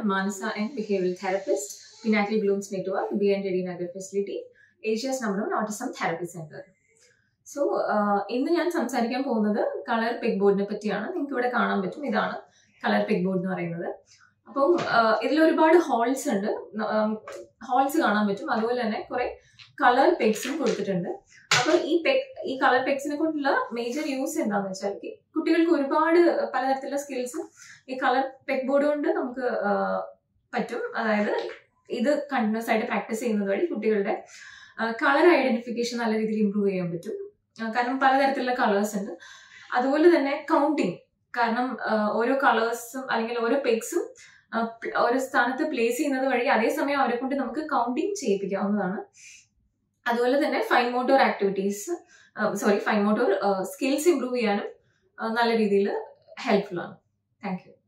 Manasa and Behavioral Therapist, Pinnacle Blooms Network, BND Nagar Facility, Asia's number one Autism Therapy Center. So, in the end, സംസാരിക്കാൻ പോകുന്നത് colour peg ബോർഡിനെ പറ്റിയാണ്. നിങ്ങൾക്ക് ഇവിടെ കാണാൻ പറ്റും, ഇതാണ് കളർ പെഗ് ബോർഡ് എന്ന് പറയുന്നത്. അപ്പം ഇതിൽ ഒരുപാട് ഹോൾസ് ഉണ്ട്, ഹോൾസ് കാണാൻ പറ്റും. അതുപോലെ തന്നെ കുറെ കളർ പെഗ്സും കൊടുത്തിട്ടുണ്ട്. അപ്പോൾ ഈ കളർ പെഗ്സിനെ കൊണ്ടുള്ള മേജർ യൂസ് എന്താണെന്ന് വെച്ചാൽ കുട്ടികൾക്ക് ഒരുപാട് പലതരത്തിലുള്ള സ്കിൽസും ഈ കളർ പെഗ് ബോർഡ് കൊണ്ട് നമുക്ക് പറ്റും. അതായത് ഇത് കണ്ടിന്യൂസ് ആയിട്ട് പ്രാക്ടീസ് ചെയ്യുന്നത് വഴി കുട്ടികളുടെ കളർ ഐഡന്റിഫിക്കേഷൻ നല്ല രീതിയിൽ ഇമ്പ്രൂവ് ചെയ്യാൻ പറ്റും. കാരണം പലതരത്തിലുള്ള കളേഴ്സ് ഉണ്ട്. അതുപോലെ തന്നെ കൗണ്ടിങ്, കാരണം ഓരോ കളേഴ്സും അല്ലെങ്കിൽ ഓരോ പെഗ്സും ഓരോ സ്ഥാനത്ത് പ്ലേസ് ചെയ്യുന്നത് വഴി അതേസമയം അവരെ കൊണ്ട് നമുക്ക് കൗണ്ടിങ് ചെയ്യിപ്പിക്കാവുന്നതാണ്. അതുപോലെ തന്നെ ഫൈൻ മോട്ടോർ സ്കിൽസ് ഇംപ്രൂവ് ചെയ്യാനും നല്ല രീതിയിൽ ഹെൽപ്ഫുൾ ആണ്. Thank U.